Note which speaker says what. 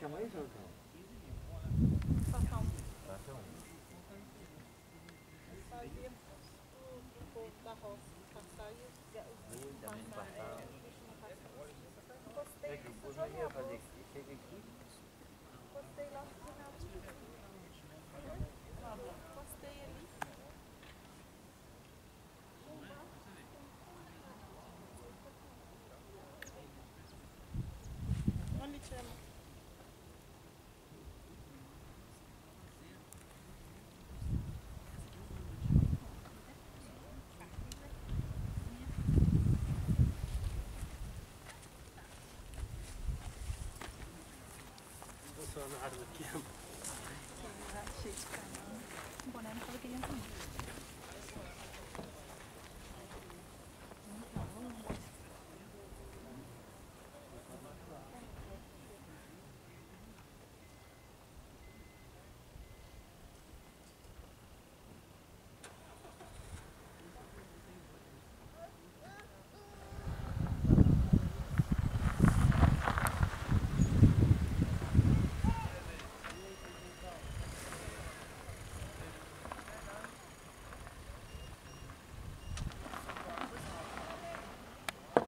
Speaker 1: chama isso, não?
Speaker 2: Fação. Fazia o povo da roça passar e os
Speaker 1: Também passava.
Speaker 2: Postei
Speaker 1: O
Speaker 2: isso,
Speaker 1: povo
Speaker 2: só
Speaker 1: não ia
Speaker 2: no
Speaker 1: fazer
Speaker 2: almoço.
Speaker 1: aqui, chega aqui.
Speaker 2: Postei lá no final de postei ali. Onde chama?
Speaker 1: Só na árvore aqui.
Speaker 2: Cheio de canal. O boné não tava querendo comer.